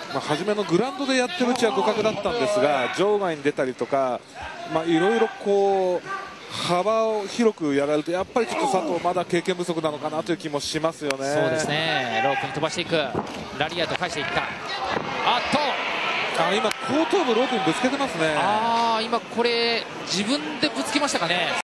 初めのグラウンドでやってるうちは互角だったんですが、場外に出たりとか、いろいろこう幅を広くやられると、やっぱりちょっと佐藤まだ経験不足なのかなという気もしますよね。 そうですね。ロープに飛ばしていく、ラリアート返していった。 今後頭部ロープにぶつけてますね。 今これ自分でぶつけましたかね。